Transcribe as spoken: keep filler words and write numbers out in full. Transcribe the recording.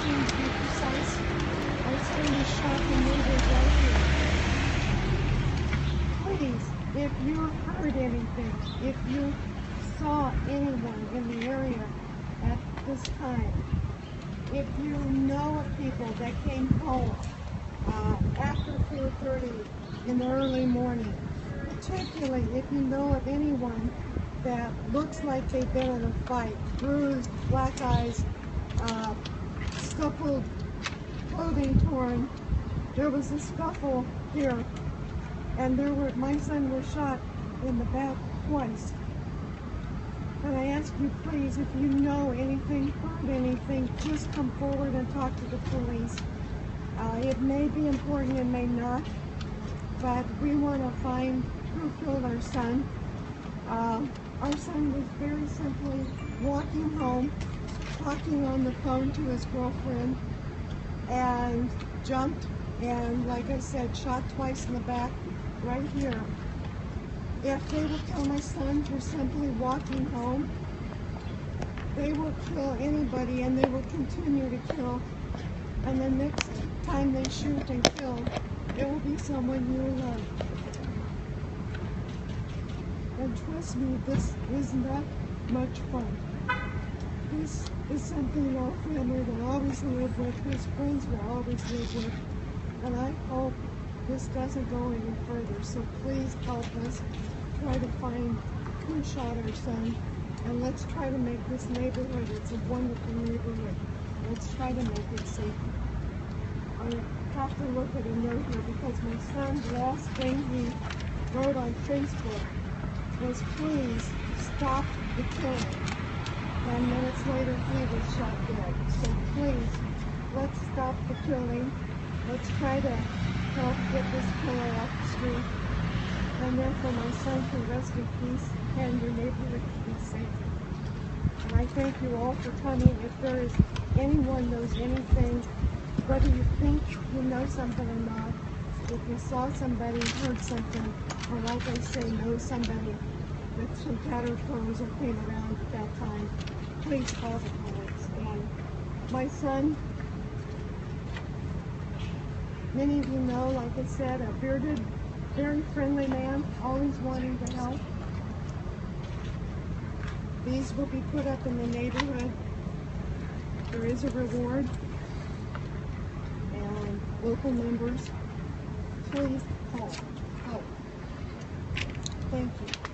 fourteen to be precise. Our son was shot in neighbors right here. Please, if you heard anything, if you saw anyone in the area at this time, if you know of people that came home uh, after four thirty in the early morning, particularly if you know of anyone that looks like they've been in a fight, bruised, black eyes, uh, scuffled, clothing torn. There was a scuffle here, and there were my son was shot in the back twice. And I ask you, please, if you know anything, heard anything, just come forward and talk to the police. Uh, it may be important, it may not, but we want to find who killed our son. Uh, our son was very simply walking home, talking on the phone to his girlfriend, and jumped, and like I said, shot twice in the back, right here. If they will kill my son for simply walking home, they will kill anybody, and they will continue to kill. And the next time they shoot and kill, it will be someone you love. And trust me, this is not much fun. This is something our family will always live with, his friends will always live with. And I hope this doesn't go any further. So please help us try to find who shot our son. And let's try to make this neighborhood, it's a wonderful neighborhood. Let's try to make it safe. I have to look at a note here because my son, the last thing he wrote on Facebook was, please stop the killing. And minutes later he was shot dead. So please, let's stop the killing. Let's try to help get this killer off the street. And therefore my son can rest in peace and your neighborhood can be safe. And I thank you all for coming. If there is anyone knows anything, whether you think you know something or not, if you saw somebody, heard something, or like I say, know somebody with some tattered clothes or came around at that time, please call the police. And my son, many of you know, like I said, a bearded, very friendly man, always wanting to help. These will be put up in the neighborhood. There is a reward. And local members, please help. Help. Thank you.